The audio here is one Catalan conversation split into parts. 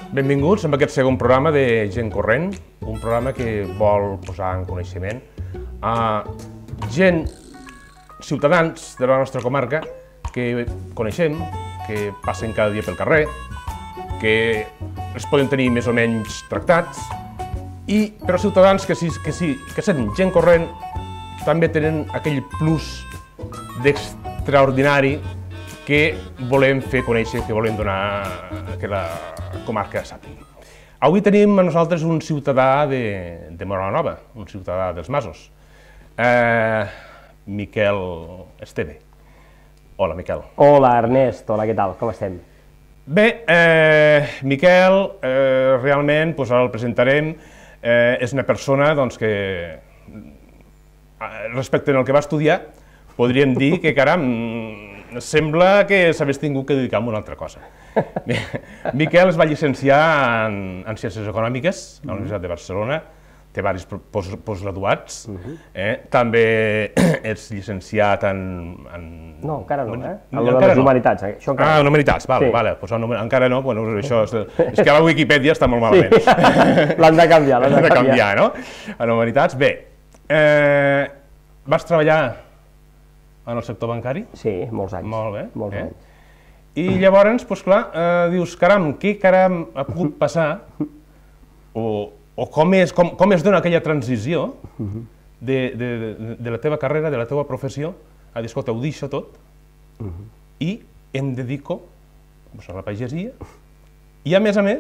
Benvinguts a aquest segon programa de Gent Corrent, un programa que vol posar en coneixement a gent, ciutadans de la nostra comarca que coneixem, que passen cada dia pel carrer, que es poden tenir més o menys tractats, però ciutadans que sent gent corrent també tenen aquell plus d'extraordinari que volem fer conèixer, que volem donar que la comarca sàpiga. Avui tenim a nosaltres un ciutadà de Móra la Nova, un ciutadà dels Masos, Miquel Esteve. Hola, Miquel. Hola, Ernest. Hola, què tal? Com estem? Bé, Miquel, realment, ara el presentarem, és una persona que, respecte al que va estudiar, podríem dir que, caram, sembla que s'hagués tingut que dedicar a una altra cosa. Miquel es va llicenciar en Ciències Econòmiques a la Universitat de Barcelona, té diversos postgraduats, també ets llicenciat en... No, encara no, en les humanitats. Ah, en humanitats, encara no, això és que a la Wikipedia està molt malament. L'han de canviar, l'han de canviar, no? En humanitats, bé, vas treballar en el sector bancari? Sí, molts anys. Molt bé. Molts anys. I llavors, doncs clar, dius, caram, què caram ha pogut passar, o com es dona aquella transició de la teva carrera, de la teva professió, a dir, escolta, ho deixo tot i em dedico a la pagesia i, a més,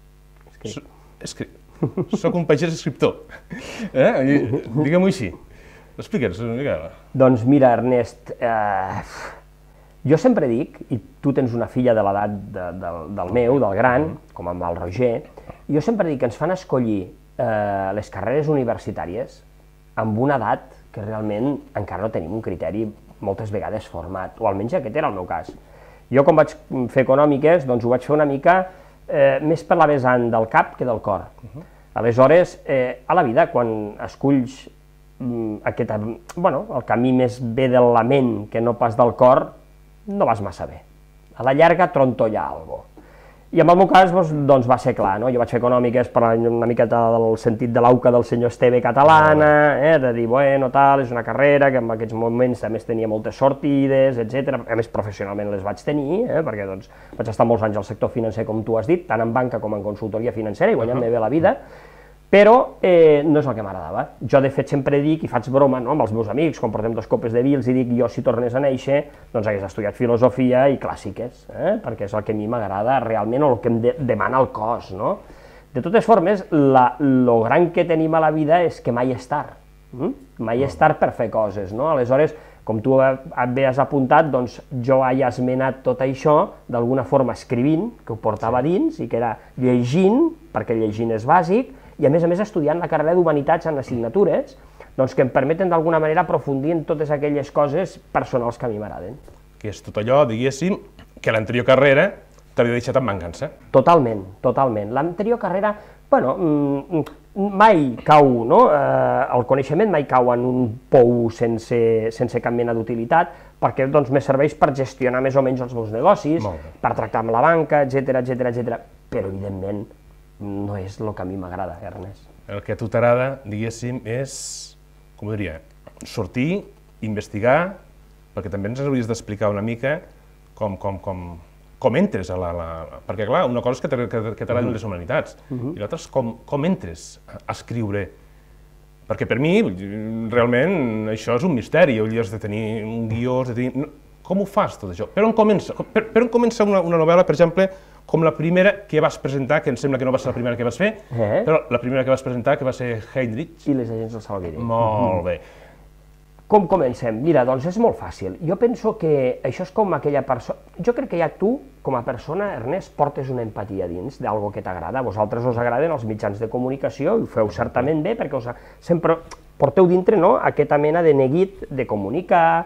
soc un pagès escriptor. Diguem-ho així. Explica'ns una mica. Doncs mira, Ernest, jo sempre dic, i tu tens una filla de l'edat del meu, del gran, com amb el Roger, jo sempre dic que ens fan escollir les carreres universitàries amb una edat que realment encara no tenim un criteri moltes vegades format, o almenys aquest era el meu cas. Jo, quan vaig fer econòmiques, doncs ho vaig fer una mica més per la vessant del cap que del cor. Aleshores, a la vida, quan esculls el camí més bé de la ment que no pas del cor, no vas massa bé. A la llarga trontolla alguna cosa. I en el meu cas doncs va ser clar, jo vaig fer econòmiques per una miqueta del sentit de l'auca del senyor Esteve catalana, de dir, bueno, tal, és una carrera que en aquests moments a més tenia moltes sortides, etc. A més, professionalment les vaig tenir, perquè vaig estar molts anys al sector financer, com tu has dit, tant en banca com en consultoria financera, i guanyant-me bé la vida, però no és el que m'agradava. Jo, de fet, sempre dic, i faig broma amb els meus amics, quan portem 2 copes de vi, els dic, jo, si tornés a néixer, doncs hagués estudiat filosofia i clàssiques, perquè és el que a mi m'agrada realment, o el que em demana el cos, no? De totes formes, lo gran que tenim a la vida és que mai és tard, mai és tard per fer coses, no? Aleshores, com tu bé has apuntat, doncs jo he esmenat tot això d'alguna forma escrivint, que ho portava dins, i que era llegint, perquè llegint és bàsic, i a més estudiant la carrera d'Humanitats en assignatures, doncs que em permeten d'alguna manera aprofundir en totes aquelles coses personals que a mi m'agraden. Que és tot allò, diguéssim, que l'anterior carrera t'havia deixat en mancança. Totalment, totalment. L'anterior carrera, mai cau, no? El coneixement mai cau en un pou sense cap mena d'utilitat, perquè me serveix per gestionar més o menys els meus negocis, per tractar amb la banca, etc. Però, evidentment, no és el que a mi m'agrada, Ernest. El que a tu t'agrada, diguéssim, és, com ho diria, sortir, investigar, perquè també ens hauries d'explicar una mica com entres a la... Perquè, clar, una cosa és que t'agraden les humanitats, i l'altra és com entres a escriure. Perquè per mi, realment, això és un misteri, has de tenir un guió, has de tenir... Com ho fas, tot això? Per on comença una novel·la, per exemple, com la primera que vas presentar, que em sembla que no va ser la primera que vas fer, però la primera que vas presentar, que va ser Heinrich. I les agents del Salguiri. Molt bé. Com comencem? Mira, doncs és molt fàcil. Jo penso que això és com aquella persona... Jo crec que ja tu, com a persona, Ernest, portes una empatia dins d'algo que t'agrada. A vosaltres us agraden els mitjans de comunicació, i ho feu certament bé, perquè sempre porteu dintre aquesta mena de neguit de comunicar,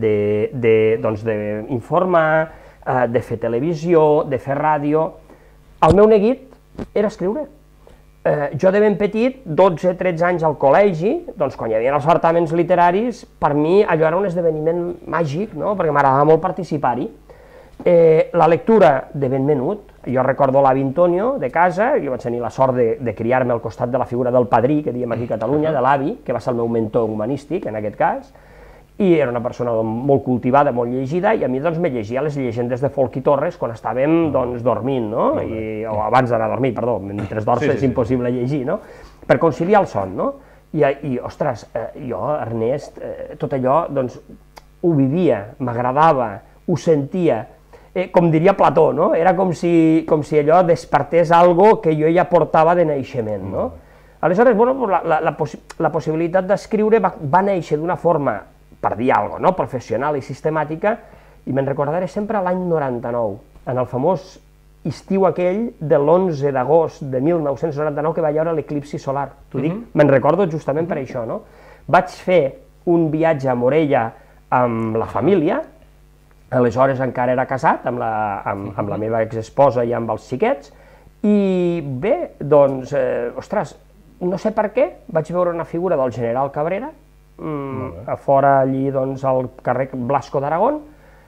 d'informar, de fer televisió, de fer ràdio. El meu neguit era escriure. Jo de ben petit, 12-13 anys al col·legi, doncs quan hi havia els certàmens literaris, per mi allò era un esdeveniment màgic, perquè m'agradava molt participar-hi. La lectura de ben menut, jo recordo l'avi Antonio de casa, jo vaig tenir la sort de criar-me al costat de la figura del padrí, que diem aquí a Catalunya, de l'avi, que va ser el meu mentor humanístic, en aquest cas, i era una persona molt cultivada, molt llegida, i a mi doncs me llegia les llegendes de Folch i Torres quan estàvem doncs dormint, no? O abans d'anar a dormir, perdó, mentre dors és impossible llegir, no? Per conciliar el son, no? I ostres, jo, Ernest, tot allò, doncs, ho vivia, m'agradava, ho sentia, com diria Plató, no? Era com si allò despertés algo que jo ja portava de naixement, no? Aleshores, bueno, la possibilitat d'escriure va néixer d'una forma, per dir alguna cosa, no? Professional i sistemàtica, i me'n recordaré sempre l'any 99, en el famós estiu aquell de l'11 d'agost de 1999 que va hi haure l'eclipsi solar. T'ho dic, me'n recordo justament per això, no? Vaig fer un viatge a Morella amb la família, aleshores encara era casat amb la meva exesposa i amb els xiquets, i bé, doncs, ostres, no sé per què, vaig veure una figura del general Cabrera, a fora allí, doncs, al carrer Blasco d'Aragón,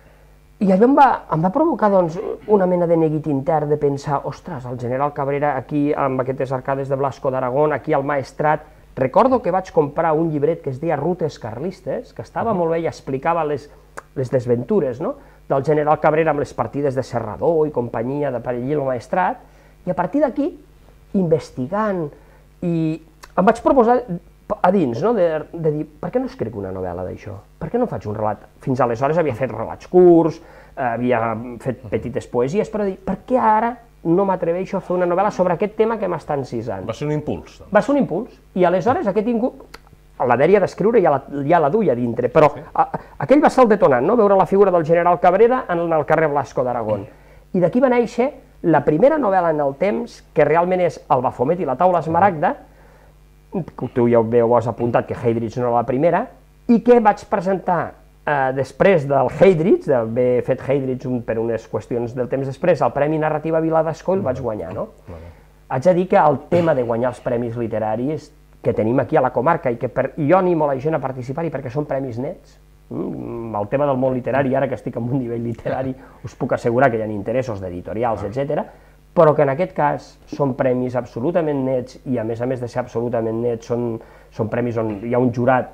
i allò em va provocar, doncs, una mena de neguit intern de pensar, ostres, el general Cabrera aquí, amb aquestes arcades de Blasco d'Aragón, aquí al Maestrat. Recordo que vaig comprar un llibret que es deia Rutes Carlistes, que estava molt bé i explicava les desventures, no?, del general Cabrera amb les partides de Serrador i companyia de per allí al Maestrat, i a partir d'aquí, investigant, i em vaig proposar a dins, no?, de dir, per què no escric una novel·la d'això? Per què no faig un relat? Fins aleshores havia fet relats curts, havia fet petites poesies, però dir, per què ara no m'atreveixo a fer una novel·la sobre aquest tema que m'està encisant? Va ser un impuls. Va ser un impuls, i aleshores aquest impuls, la dèria d'escriure ja la duia dintre, però aquell va ser el detonant, no?, veure la figura del general Cabrera en el carrer Blasco d'Aragón. I d'aquí va néixer la primera novel·la en el temps, que realment és El Bafomet i la taula esmaragda, tu ja ho has apuntat, que Heydrich no era la primera, i que vaig presentar després del Heydrich, d'haver fet Heydrich per unes qüestions del temps després, el Premi Narrativa Vila d'Ascó el vaig guanyar, no? Haig de dir que el tema de guanyar els premis literaris que tenim aquí a la comarca, i que jo animo la gent a participar-hi perquè són premis nets, el tema del món literari, ara que estic en un nivell literari, us puc assegurar que hi ha interessos d'editorials, etc., però que en aquest cas són premis absolutament nets, i a més de ser absolutament nets, són premis on hi ha un jurat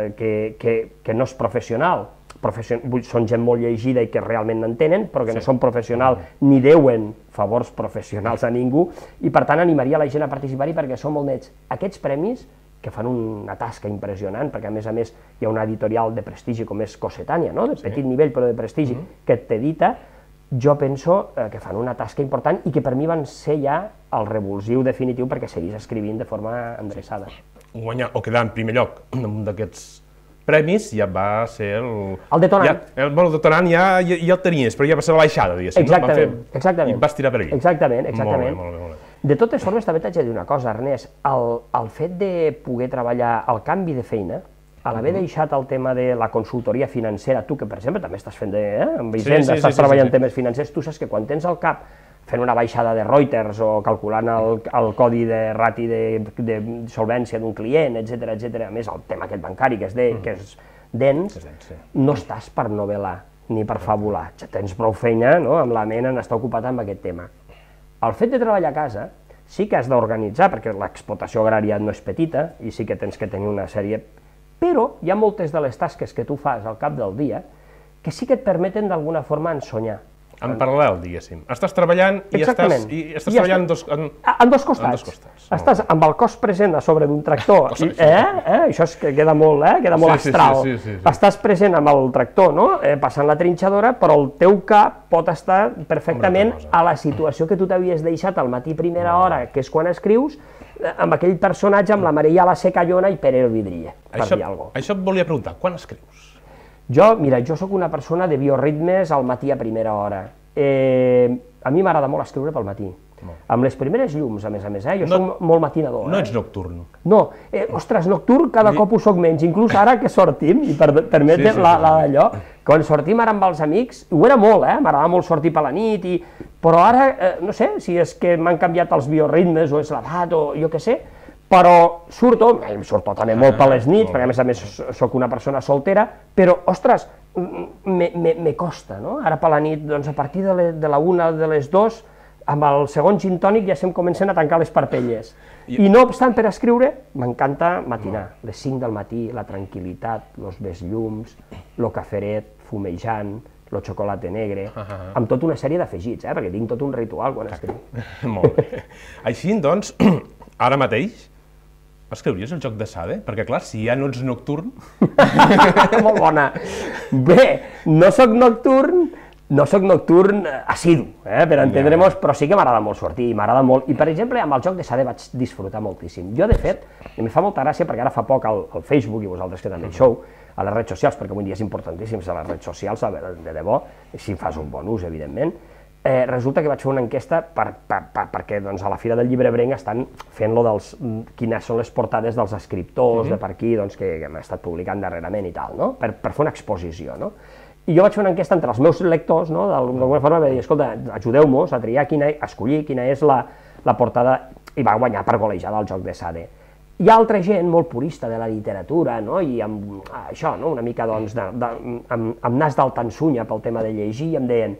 que no és professional, són gent molt llegida i que realment n'entenen, però que no són professionals ni deuen favors professionals a ningú, i per tant animaria la gent a participar-hi perquè són molt nets. Aquests premis, que fan una tasca impressionant, perquè a més hi ha una editorial de prestigi com és Cossetània, de petit nivell però de prestigi, que t'edita, jo penso que fan una tasca important i que per mi van ser ja el revulsiu definitiu perquè seguís escrivint de forma endreçada. Guanyar o quedar en primer lloc en un d'aquests premis ja va ser el detonant. El detonant ja el tenies, però ja va ser la baixada, diguéssim. Exactament. I vas tirar per allí. Exactament. Molt bé. De totes formes, també t'haig de dir una cosa, Ernest, el fet de poder treballar el canvi de feina, a l'haver deixat el tema de la consultoria financera, tu que per exemple també estàs fent amb Hisenda, estàs treballant temes financers, tu saps que quan tens al cap fent una baixada de Reuters o calculant el codi de rati de solvència d'un client, etc., a més el tema aquest bancari que és dens, no estàs per novel·lar ni per fabular, ja tens prou feina, amb la ment en estar ocupat amb aquest tema. El fet de treballar a casa sí que has d'organitzar, perquè l'explotació agrària no és petita i sí que tens que tenir una sèrie, però hi ha moltes de les tasques que tu fas al cap del dia que sí que et permeten d'alguna forma ensonyar. En paral·lel, diguéssim. Estàs treballant i estàs treballant en dos costats. Estàs amb el cos present a sobre d'un tractor, això queda molt astral. Estàs present amb el tractor, passant la trinxadora, però el teu cap pot estar perfectament a la situació que tu t'havies deixat al matí primera hora, que és quan escrius, amb aquell personatge, amb la Maria la Secallona i Pere el Vidrier, per dir alguna cosa. Això et volia preguntar, quan escrius? Jo soc una persona de bioritmes al matí a primera hora. A mi m'agrada molt escriure pel matí, amb les primeres llums, a més, jo soc molt matinador. No ets nocturn? No, ostres, nocturn cada cop ho soc menys, inclús ara que sortim, i permetem d'allò, quan sortim ara amb els amics, ho era molt, m'agradava molt sortir per la nit, però ara, no sé, si és que m'han canviat els bioritmes o és l'edat o jo què sé, però em surto també molt per les nits, perquè a més soc una persona soltera, però, ostres, me costa, no? Ara per la nit, doncs a partir de la 1, de les 2, amb el segon gin tònic ja se'm comencen a tancar les parpelles. I no obstant, per escriure, m'encanta matinar, les 5 del matí, la tranquil·litat, els bells llums, el caferet fumejant, el xocolate negre, amb tota una sèrie d'afegits, perquè tinc tot un ritual quan escric. Molt bé. Així, doncs, ara mateix, escriuries el joc de Sade? Perquè, clar, si ja no ets nocturn... Molt bona. Bé, no soc nocturn assidu, per entendre'ns, però sí que m'agrada molt sortir, m'agrada molt, i per exemple amb el joc de Sade vaig disfrutar moltíssim. Jo, de fet, em fa molta gràcia, perquè ara fa poc al Facebook, i vosaltres que també hi sou, a les redes socials, perquè avui dia és importantíssim a les redes socials, de debò, si fas un bon ús, evidentment, resulta que vaig fer una enquesta perquè a la Fira del Llibrebrenc estan fent-lo dels quines són les portades dels escriptors de per aquí que hem estat publicant darrerament i tal, per fer una exposició, no? I jo vaig fer una enquesta entre els meus lectors, d'alguna forma vaig dir, escolta, ajudeu-nos a triar, a escollir quina és la portada, i va guanyar per golejada el joc de Sade. Hi ha altra gent molt purista de la literatura, i amb això, una mica amb nas d'altansunya pel tema de llegir, i em deien,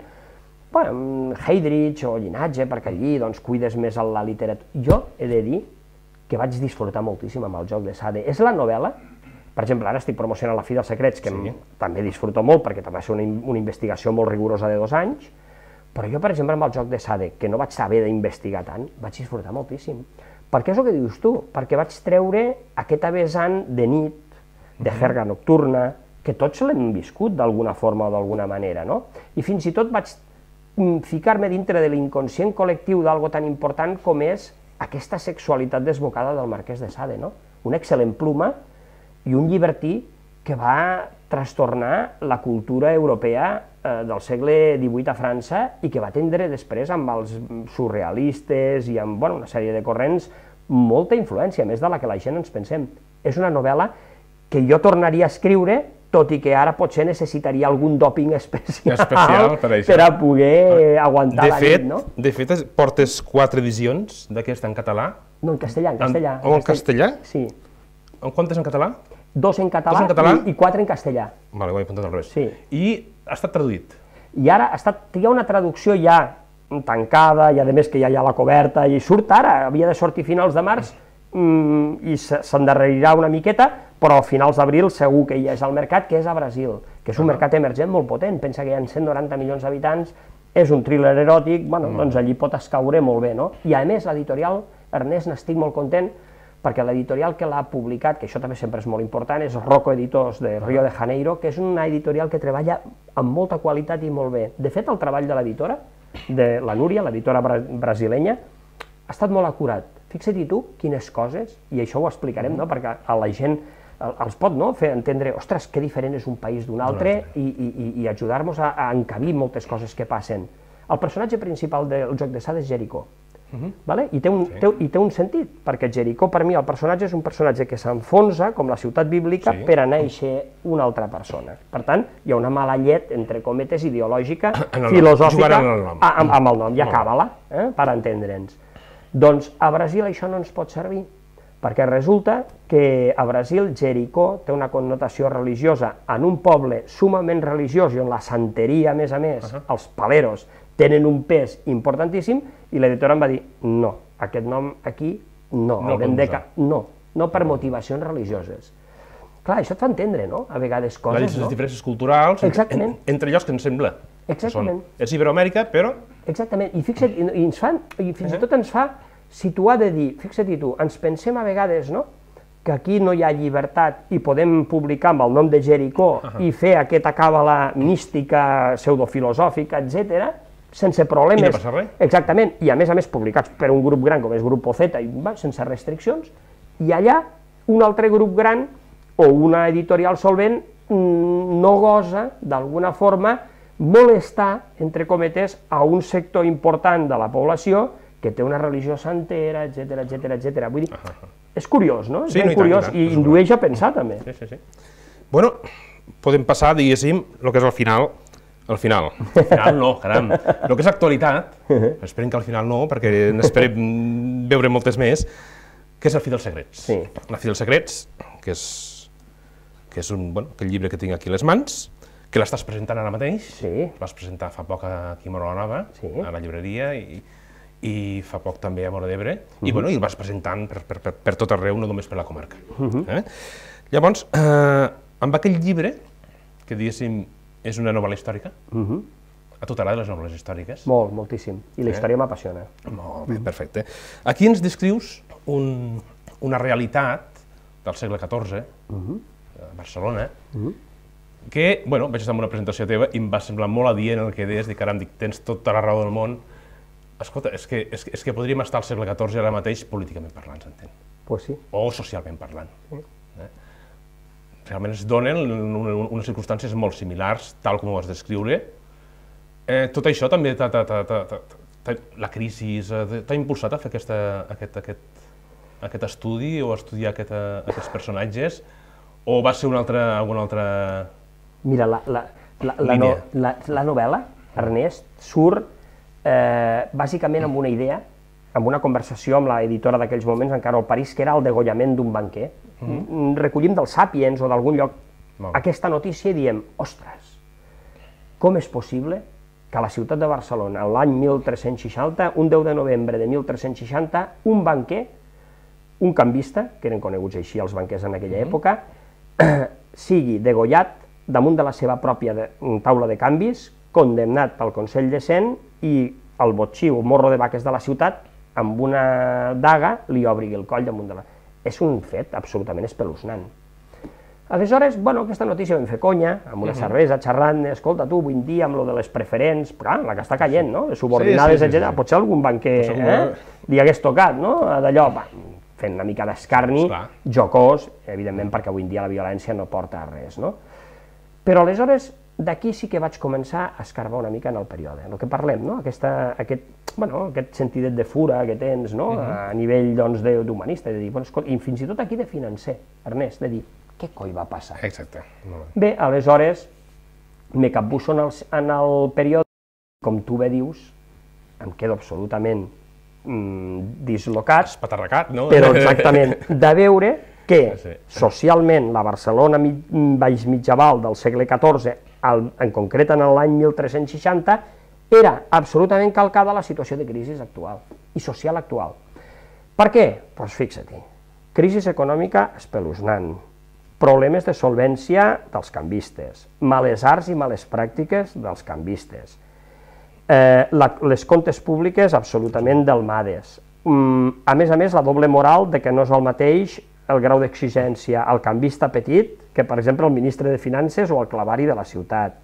Heydrich o Llinatge, perquè allí cuides més la literatura. Jo he de dir que vaig disfrutar moltíssim amb el joc de Sade. És la novel·la, per exemple, ara estic promocionant La fi dels secrets, que també disfruto molt, perquè també va ser una investigació molt rigorosa de 2 anys, però jo, per exemple, amb el joc de Sade, que no vaig saber d'investigar tant, vaig disfrutar moltíssim. Perquè és el que dius tu, perquè vaig treure aquest vessant de nit, de jerga nocturna, que tots l'hem viscut d'alguna forma o d'alguna manera, no? I fins i tot vaig ficar-me dintre de l'inconscient col·lectiu d'algo tan important com és aquesta sexualitat desbocada del Marquès de Sade, no? Un excel·lent pluma i un llibertí que va trastornar la cultura europea del segle XVIII a França i que va tindre després amb els surrealistes i amb una sèrie de corrents molta influència, més de la que la gent ens pensem. És una novel·la que jo tornaria a escriure, tot i que ara potser necessitaria algun dòping especial per a poder aguantar la nit, no? De fet, portes 4 edicions d'aquesta en català? No, en castellà, en castellà. O en castellà? Sí. En quantes en català? 2 en català i 4 en castellà. Vale, ho he apuntat al revés. Sí. I ha estat traduït? I ara hi ha una traducció ja tancada, i a més que ja hi ha la coberta, i surt ara, havia de sortir finals de març, i s'endarrerirà una miqueta, però a finals d'abril segur que hi és al mercat, que és a Brasil, que és un mercat emergent molt potent, pensa que hi ha 190 milions d'habitants, és un thriller eròtic, doncs allí pot escaure molt bé, no? I a més l'editorial, Ernest, n'estic molt content, perquè l'editorial que l'ha publicat, que això també sempre és molt important, és Rocco Editors de Rio de Janeiro, que és una editorial que treballa amb molta qualitat i molt bé. De fet, el treball de l'editora, de la Núria, l'editora brasilenya, ha estat molt acurat. Fixa-t'hi tu quines coses, i això ho explicarem, perquè a la gent els pot fer entendre, ostres, que diferent és un país d'un altre, i ajudar-nos a encabir moltes coses que passen. El personatge principal del joc de Sade és Jericó, i té un sentit, perquè Jericó, per mi, el personatge és un personatge que s'enfonsa, com la ciutat bíblica, per a néixer una altra persona. Per tant, hi ha una mala llet, entre cometes, ideològica, filosòfica, amb el nom, i acaba-la, per entendre'ns. Doncs a Brasil això no ens pot servir, perquè resulta que a Brasil Jericó té una connotació religiosa en un poble sumament religiós i on la santeria, a més, els paleros, tenen un pes importantíssim, i l'editora em va dir, no, aquest nom aquí no, no per motivacions religioses. Clar, això et fa entendre, no?, a vegades coses, no? Les diferències culturals, entre llocs que ens sembla. Exactament. És Iberoamèrica, però... Exactament, i fins i tot ens fa situar de dir, fixa-t'hi tu, ens pensem a vegades, no?, que aquí no hi ha llibertat i podem publicar amb el nom de Jericó i fer aquesta càbala mística, pseudofilosòfica, etc., sense problemes. I no passa res. Exactament, i a més publicats per un grup gran com és Grupo Z, sense restriccions, i allà un altre grup gran o una editorial solvent no gosa, d'alguna forma, molestar, entre cometes, a un sector important de la població que té una religió santera, etc. Vull dir, és curiós, no? És ben curiós i indueix a pensar, també. Sí. Bueno, podem passar, diguéssim, el que és el final. Al final no, caram. El que és actualitat, esperem que al final no, perquè n'esperem veure moltes més, què és La fi dels secrets? Sí. La fi dels secrets, que és aquell llibre que tinc aquí a les mans, que l'estàs presentant ara mateix. Sí. El vas presentar fa poc aquí a Móra la Nova, Sí. a la llibreria, i fa poc també a Móra d'Ebre, i el vas presentant per tot arreu, no només per la comarca. Llavors, amb aquell llibre, que diguéssim és una novel·la històrica, a tu t'agraden les novel·les històriques? Molt, moltíssim. I la història m'apassiona. Molt bé, perfecte. Aquí ens descrius una realitat del segle XIV, a Barcelona, que, vaig estar en una presentació teva i em va semblar molt adient el que deies, caram, tens tota la raó del món. Escolta, és que podríem estar al segle XIV ara mateix políticament parlant, s'entén? Pues sí. O socialment parlant. Realment es donen unes circumstàncies molt similars, tal com ho vas descriure. Tot això també, la crisi, t'ha impulsat a fer aquest estudi o a estudiar aquests personatges? O va ser alguna altra... Mira, la novel·la, Ernest, surt bàsicament amb una idea, amb una conversació amb l'editora d'aquells moments, encara al París, que era el degollament d'un banquer. Recollim del Sapiens o d'algun lloc aquesta notícia i diem, ostres, com és possible que a la ciutat de Barcelona, l'any 1360, un 10 de novembre de 1360, un banquer, un canvista, que eren coneguts així els banquers en aquella època, sigui degollat damunt de la seva pròpia taula de canvis, condemnat pel Consell de Cent i el botxí o morro de vaques de la ciutat, amb una daga, li obri el coll damunt de la... És un fet absolutament espeluznant. Aleshores, aquesta notícia vam fer conya, amb una cervesa, xerrant, escolta tu, avui en dia, amb lo de les preferents, clar, la que està caient, no? Les subordinades, etc. Potser algun banquer li hagués tocat, no? D'allò, fent una mica d'escarni, jocós, evidentment, perquè avui en dia la violència no porta a res, no? Però aleshores, d'aquí sí que vaig començar a escarbar una mica en el període, el que parlem, no? Aquest sentidet de fura que tens, no? A nivell, doncs, d'humanista, de dir, i fins i tot aquí de financer, Ernest, de dir, què coi va passar? Exacte. Bé, aleshores, me capbusso en el període, com tu bé dius, em quedo absolutament dislocat, espatarracat, no? Però exactament, de veure que socialment la Barcelona baix mitjaval del segle XIV, en concret en l'any 1360, era absolutament calcada a la situació de crisi actual i social actual. Per què? Doncs fixa-t'hi, crisi econòmica espeluznant, problemes de solvència dels canvistes, males arts i males pràctiques dels canvistes, les comptes públiques absolutament delmades, a més, la doble moral de que no és el mateix el grau d'exigència al canvista petit que, per exemple, el ministre de Finances o el clavari de la ciutat.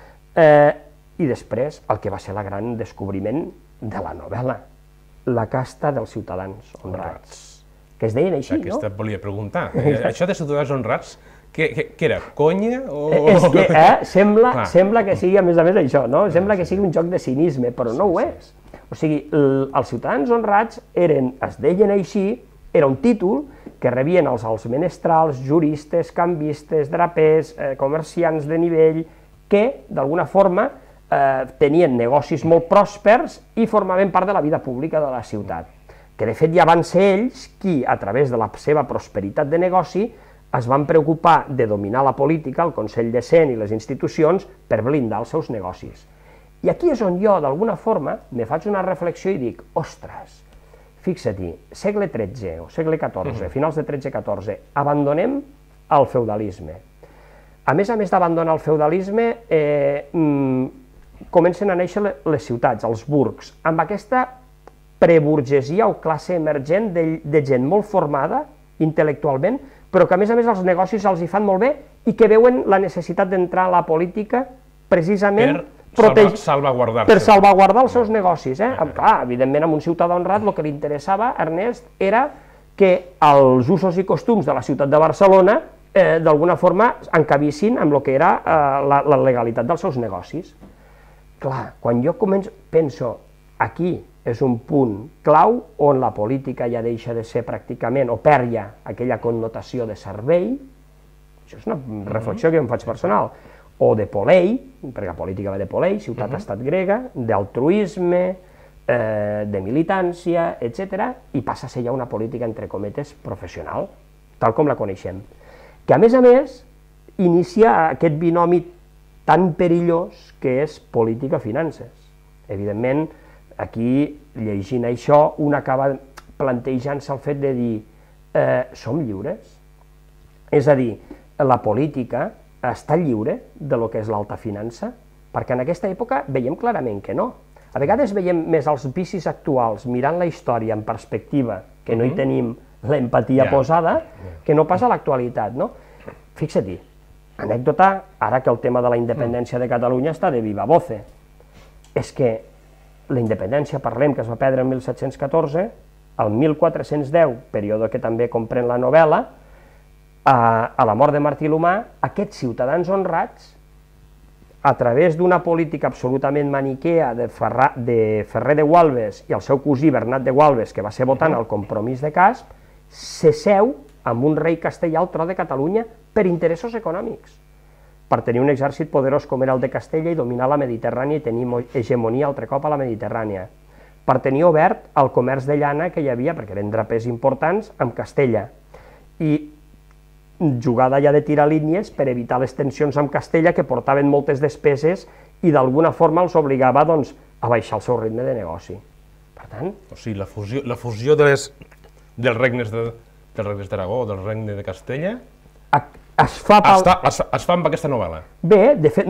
I després, el que va ser el gran descobriment de la novel·la, la casta dels ciutadans honrats, que es deien així, no? Aquesta et volia preguntar. Això de ciutadans honrats, què era? Conya? És que sembla que sigui, a més, això, no? Sembla que sigui un joc de cinisme, però no ho és. O sigui, els ciutadans honrats es deien així, era un títol que rebien els menestrals, juristes, canvistes, drapers, comerciants de nivell, que, d'alguna forma, tenien negocis molt pròspers i formaven part de la vida pública de la ciutat. Que, de fet, ja van ser ells qui, a través de la seva prosperitat de negoci, es van preocupar de dominar la política, el Consell de Cent i les institucions, per blindar els seus negocis. I aquí és on jo, d'alguna forma, me faig una reflexió i dic, ostres, fixa-t'hi, segle XIII o segle XIV, finals de XIII-XIV, abandonem el feudalisme. A més d'abandonar el feudalisme, comencen a néixer les ciutats, els burgs, amb aquesta preburgesia o classe emergent de gent molt formada intel·lectualment, però que a més els negocis els hi fan molt bé i que veuen la necessitat d'entrar a la política precisament per salvaguardar els seus negocis. Clar, evidentment, a un ciutadà honrat el que li interessava, Ernest, era que els usos i costums de la ciutat de Barcelona d'alguna forma encabissin amb el que era la legalitat dels seus negocis. Clar, quan jo penso, aquí és un punt clau on la política ja deixa de ser pràcticament, o perd ja aquella connotació de servei, això és una reflexió que em faig personal, o de polei, perquè la política va de polei, ciutat-estat grega, d'altruisme, de militància, etc., i passa a ser ja una política, entre cometes, professional, tal com la coneixem. Que, a més, inicia aquest binomi tan perillós que és política-finances. Evidentment, aquí, llegint això, un acaba plantejant-se el fet de dir som lliures? És a dir, la política està lliure de lo que és l'alta finança? Perquè en aquesta època veiem clarament que no. A vegades veiem més els vicis actuals mirant la història en perspectiva, que no hi tenim l'empatia posada, que no pas a l'actualitat, no? Fixa-t'hi, anècdota, ara que el tema de la independència de Catalunya està de viva voce, és que la independència, parlem, que es va perdre en 1714, el 1410, període que també comprèn la novel·la, a la mort de Martí l'Humà, aquests ciutadans honrats, a través d'una política absolutament maniquea de Ferrer de Gualbes i el seu cosí Bernat de Gualbes, que va ser votant al Compromís de Casp, s'asseu amb un rei castellà al tro de Catalunya per interessos econòmics, per tenir un exèrcit poderós com era el de Castella i dominar la Mediterrània i tenir hegemonia altre cop a la Mediterrània, per tenir obert el comerç de llana que hi havia, perquè eren drapers importants, amb Castella, i jugada ja de tirar línies per evitar les tensions amb Castella, que portaven moltes despeses i d'alguna forma els obligava a baixar el seu ritme de negoci. Per tant... O sigui, la fusió dels regnes d'Aragó, del regne de Castella, es fa amb aquesta novel·la. Bé, de fet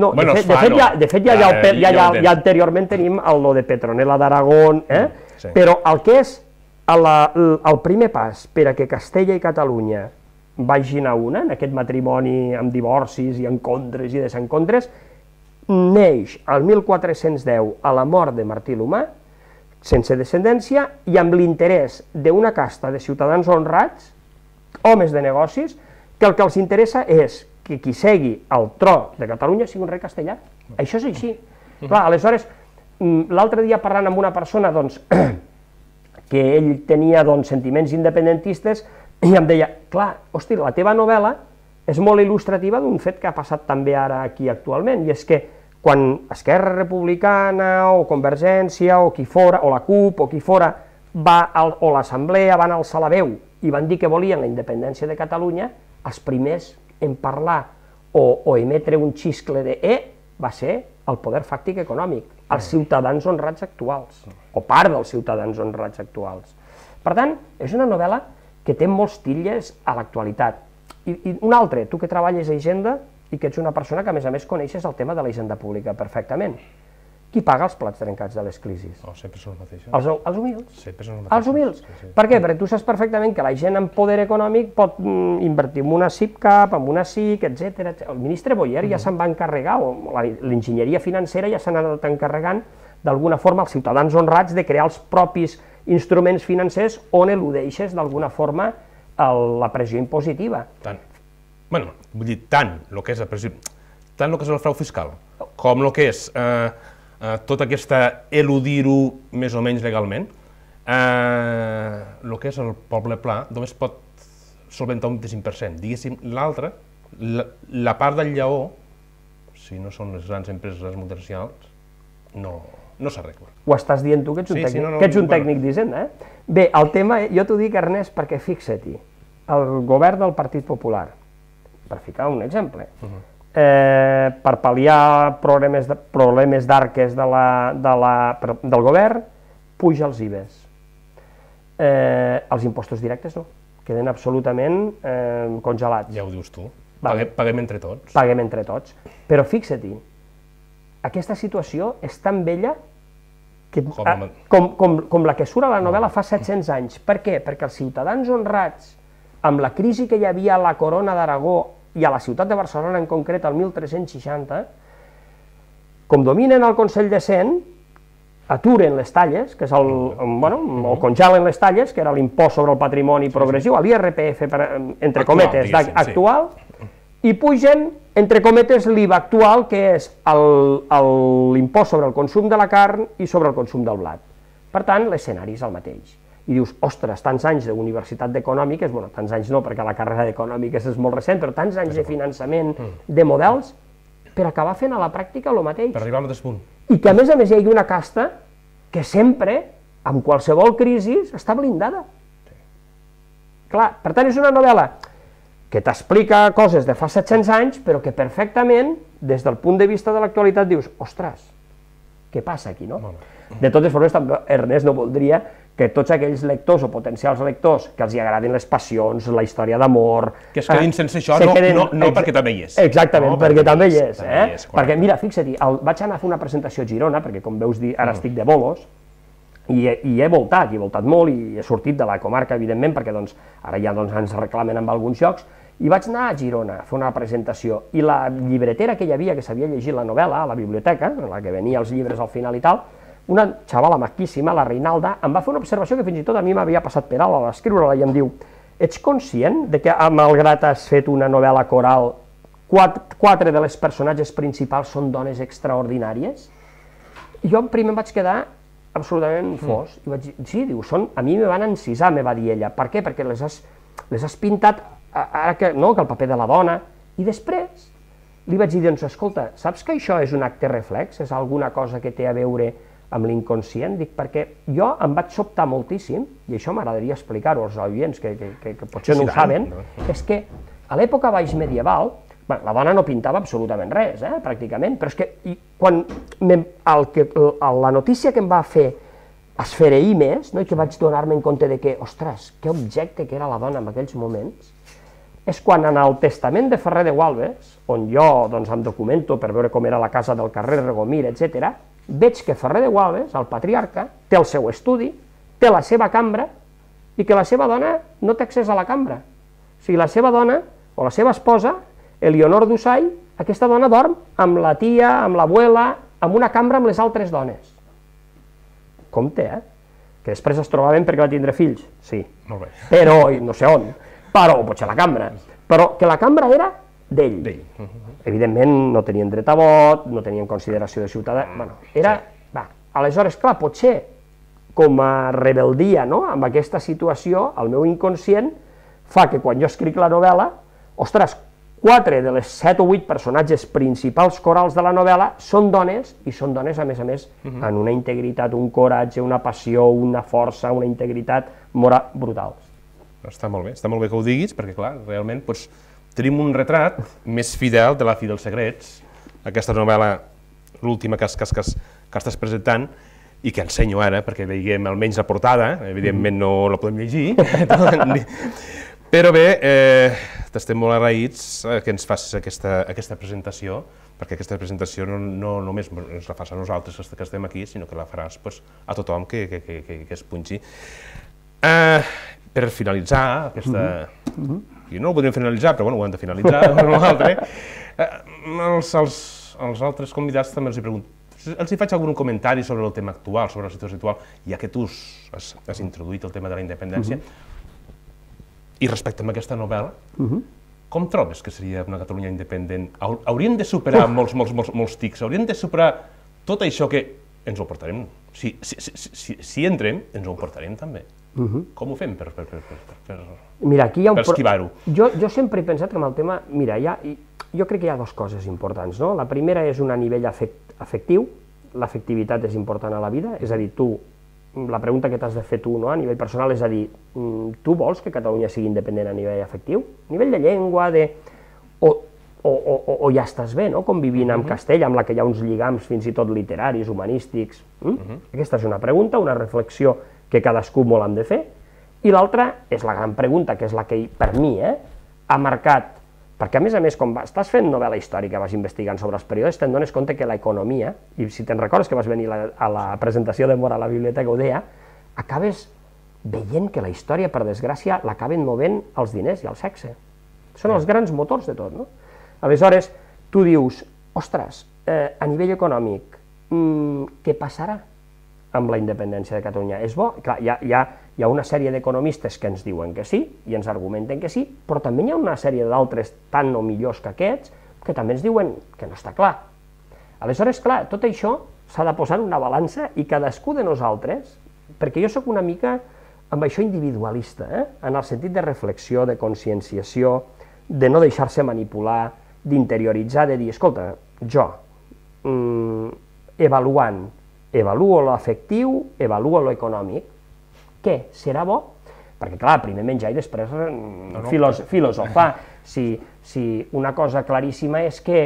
ja anteriorment tenim el de Petronella d'Aragón, però el que és el primer pas per a que Castella i Catalunya vagin a una, en aquest matrimoni amb divorcis i encontres i desencontres, neix el 1410 a la mort de Martí l'Humà, sense descendència i amb l'interès d'una casta de ciutadans honrats, homes de negocis, que el que els interessa és que qui segui al tro de Catalunya sigui un rei castellà. Això és així. Clar, aleshores, l'altre dia parlant amb una persona que ell tenia sentiments independentistes i em deia, clar, hosti, la teva novel·la és molt il·lustrativa d'un fet que ha passat també ara aquí actualment, i és que quan Esquerra Republicana o Convergència o qui fora, o la CUP o qui fora, o l'Assemblea van alçar la veu i van dir que volien la independència de Catalunya, els primers en parlar o emetre un xiscle de va ser el poder fàctic econòmic, els ciutadans honrats actuals, o part dels ciutadans honrats actuals. Per tant, és una novel·la que té molts titlles a l'actualitat. I un altre, tu que treballes a Hisenda i que ets una persona que a més coneixes el tema de la hisenda pública perfectament. Qui paga els plats trencats de les crisis? Sempre són els mateixos. Els humils. Sempre són els mateixos. Els humils. Per què? Perquè tu saps perfectament que la gent amb poder econòmic pot invertir en una SIPCAP, en una SIC, etc. El ministre Boyer ja se'n va encarregar, o l'enginyeria financera ja s'han anat encarregant d'alguna forma els ciutadans honrats de crear els propis instruments financers on eludeixes d'alguna forma la pressió impositiva. Vull dir, tant el que és el frau fiscal, com el que és tot aquesta eludir-ho més o menys legalment, el que és el poble pla només pot solventar un 25%. Diguéssim, l'altre, la part del lleó, si no són les grans empreses multinacionals, no s'arregla. Ho estàs dient tu, que ets un tècnic d'Hisenda, Bé, el tema, jo t'ho dic, Ernest, perquè fixa-t'hi, el govern del Partit Popular, per ficar un exemple, per pal·liar problemes d'arques del govern, puja els IVAs. Els impostos directes no, queden absolutament congelats. Ja ho dius tu, paguem entre tots. Paguem entre tots, però fixa-t'hi, aquesta situació és tan vella com la que surt a la novel·la fa 700 anys. Per què? Perquè els ciutadans honrats, amb la crisi que hi havia a la Corona d'Aragó i a la ciutat de Barcelona en concret el 1360, com dominen el Consell de Cent, aturen les talles, que és o congelen les talles, que era l'impost sobre el patrimoni progressiu, l'IRPF, entre cometes, actual, i pugen, entre cometes, l'IVA actual, que és l'impost sobre el consum de la carn i sobre el consum del blat. Per tant, l'escenari és el mateix. I dius, ostres, tants anys d'universitat d'econòmiques, bueno, tants anys no, perquè la carrera d'econòmiques és molt recent, però tants anys de finançament de models per acabar fent a la pràctica el mateix. Per arribar al mateix punt. I que, a més, hi hagi una casta que sempre, amb qualsevol crisi, està blindada. Clar, per tant, és una novel·la que t'explica coses de fa 700 anys, però que perfectament, des del punt de vista de l'actualitat, dius, ostres, què passa aquí, no? De totes formes, Ernest no voldria que tots aquells lectors o potencials lectors que els hi agradin les passions, la història d'amor... Que es quedin sense això, no perquè també hi és. Exactament, perquè també hi és. Perquè, mira, fixa't, vaig anar a fer una presentació a Girona, perquè, com veus dir, ara estic de bolos, i he voltat molt, i he sortit de la comarca, evidentment, perquè ara ja ens reclamen amb alguns llocs, i vaig anar a Girona a fer una presentació, i la llibretera que hi havia, que s'havia llegit la novel·la a la biblioteca, en la que venia els llibres al final i tal, una xavala maquíssima, la Reinalda, em va fer una observació que fins i tot a mi m'havia passat per alt a l'escriure-la, i em diu, ets conscient de que, malgrat has fet una novel·la coral, 4 de les personatges principals són dones extraordinàries? I jo primer em vaig quedar absolutament fos, i vaig dir, sí, diu, a mi me van encisar, me va dir ella, per què? Perquè les has pintat, ara que el paper de la dona, i després li vaig dir, doncs, escolta, saps que això és un acte reflex, és alguna cosa que té a veure amb l'inconscient? Dic, perquè jo em vaig sobtar moltíssim, i això m'agradaria explicar-ho als oients, que potser no ho saben, és que a l'època baix medieval, la dona no pintava absolutament res, pràcticament, però és que quan la notícia que em va fer esfereir més, i que vaig donar-me en compte de que, ostres, que objecte que era la dona en aquells moments, és quan en el testament de Ferrer de Gualbes, on jo em documento per veure com era la casa del carrer Regomir, etc., veig que Ferrer de Gualbes, el patriarca, té el seu estudi, té la seva cambra, i que la seva dona no té accés a la cambra. O sigui, la seva dona, o la seva esposa, Elionor d'Ussall, aquesta dona dorm amb la tia, amb l'abuela, en una cambra amb les altres dones. Compte, que després es trobaven perquè va tindre fills, sí, però no sé on, però potser la cambra, però que la cambra era d'ell. Evidentment no tenien dret a vot, no tenien consideració de ciutadà, aleshores, clar, potser com a rebeldia amb aquesta situació, el meu inconscient fa que quan jo escric la novel·la, ostres, 4 de les 7 o 8 personatges principals corals de la novel·la són dones, i són dones, a més, en una integritat, un coratge, una passió, una força, una integritat moral brutals. Està molt bé que ho diguis, perquè, clar, realment tenim un retrat més fidel de la fi dels secrets, aquesta novel·la, l'última que estàs presentant, i que ensenyo ara, perquè veiem almenys la portada, evidentment no la podem llegir, però bé, estem molt agraïts que ens facis aquesta presentació, perquè aquesta presentació no només ens la fas a nosaltres que estem aquí, sinó que la faràs a tothom que es punxi. Per finalitzar aquesta... I no ho podríem finalitzar, però ho hem de finalitzar, als altres convidats també els pregunto, els faig algun comentari sobre el tema actual, sobre la situació actual, ja que tu has introduït el tema de la independència, i respecte a aquesta novel·la, com trobes que seria una Catalunya independent? Hauríem de superar molts tics, hauríem de superar tot això que ens ho portarem. Si entrem, ens ho portarem també. Com ho fem per esquivar-ho? Jo sempre he pensat que amb el tema... Mira, jo crec que hi ha dues coses importants. La primera és un nivell afectiu, l'afectivitat és important a la vida, és a dir, la pregunta que t'has de fer tu a nivell personal és a dir, tu vols que Catalunya sigui independent a nivell afectiu? A nivell de llengua, o ja estàs bé, convivint amb Castella, amb la que hi ha uns lligams fins i tot literaris, humanístics. Aquesta és una pregunta, una reflexió que cadascú molt hem de fer, i l'altra és la gran pregunta, que és la que per mi ha marcat, perquè a més, quan estàs fent novel·la històrica, vas investigant sobre els períodes, te'n dones compte que l'economia, i si te'n recordes que vas venir a la presentació de Mora a la biblioteca, ho deia, acabes veient que la història, per desgràcia, l'acaben movent els diners i el sexe. Són els grans motors de tot, no? Aleshores, tu dius, ostres, a nivell econòmic, què passarà amb la independència de Catalunya? És bo? Clar, hi ha una sèrie d'economistes que ens diuen que sí, i ens argumenten que sí, però també hi ha una sèrie d'altres tan o millors que aquests, que també ens diuen que no està clar. Aleshores, clar, tot això s'ha de posar en una balança, i cadascú de nosaltres, perquè jo sóc una mica amb això individualista, en el sentit de reflexió, de conscienciació, de no deixar-se manipular, d'interioritzar, de dir, escolta, jo, avaluant Avaluo l'afectiu, avaluo l'econòmic. Què? Serà bo? Perquè, clar, primer menjar i després filosofar. Si una cosa claríssima és que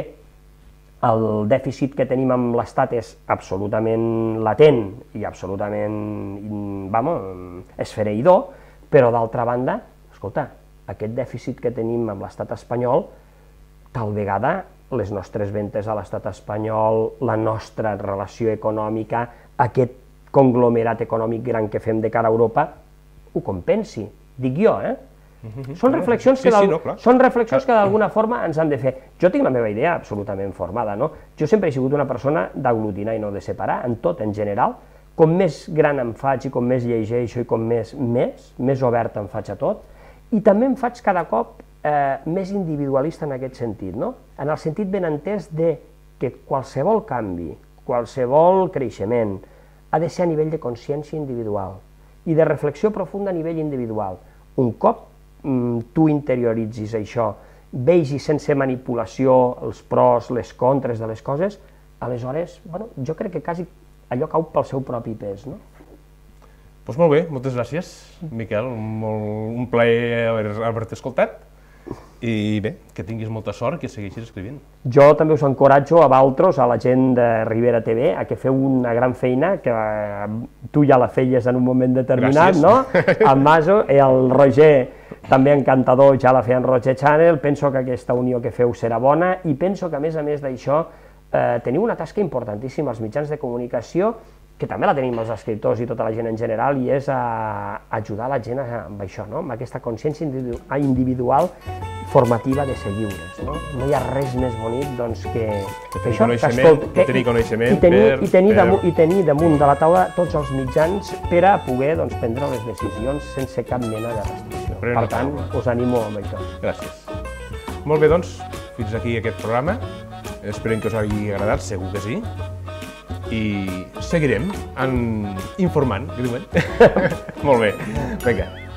el dèficit que tenim amb l'Estat és absolutament latent i absolutament, esfereïdor, però d'altra banda, escolta, aquest dèficit que tenim amb l'estat espanyol, tal vegada les nostres ventes a l'estat espanyol, la nostra relació econòmica, aquest conglomerat econòmic gran que fem de cara a Europa, ho compensi, dic jo, Són reflexions que d'alguna forma ens han de fer. Jo tinc la meva idea absolutament formada, no? Jo sempre he sigut una persona d'aglutinar i no de separar, en tot, en general. Com més gran em faig i com més llegeixo i com més obert em faig a tot, i també em faig cada cop més individualista en aquest sentit, no? En el sentit ben entès de que qualsevol canvi, qualsevol creixement, ha de ser a nivell de consciència individual i de reflexió profunda a nivell individual. Un cop tu interioritzis això, vegis sense manipulació els pros, les contres de les coses, aleshores, jo crec que quasi allò cau pel seu propi pes, no? Doncs molt bé, moltes gràcies, Miquel, un plaer haver-te escoltat, i bé, que tinguis molta sort, que segueixis escrivint. Jo també us encoratjo a vosaltres, a la gent de Ribera TV, a que feu una gran feina, que tu ja la feies en un moment determinat, no? En Maso, i el Roger, també encantador, ja la feia en Roger Channel. Penso que aquesta unió que feu serà bona, i penso que a més d'això teniu una tasca importantíssima als mitjans de comunicació, que també la tenim els escriptors i tota la gent en general, i és ajudar la gent amb això, amb aquesta consciència individual formativa de ser lliures. No hi ha res més bonic que això, que tenir coneixement i tenir damunt de la taula tots els mitjans per a poder prendre les decisions sense cap mena de restricció. Per tant, us animo amb això. Gràcies. Molt bé, doncs, fins aquí aquest programa. Esperem que us hagi agradat, segur que sí. I seguirem informant, greument. Molt bé, vinga.